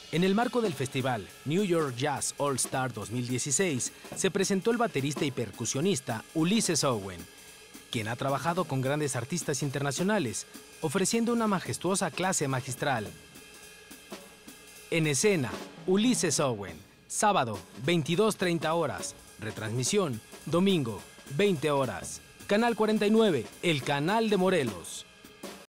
En el marco del festival New York Jazz All Star 2016, se presentó el baterista y percusionista Ulysses Owen, quien ha trabajado con grandes artistas internacionales, ofreciendo una majestuosa clase magistral. En escena, Ulysses Owen, sábado, 22:30 horas, retransmisión, domingo, 20 horas. Canal 49, el canal de Morelos.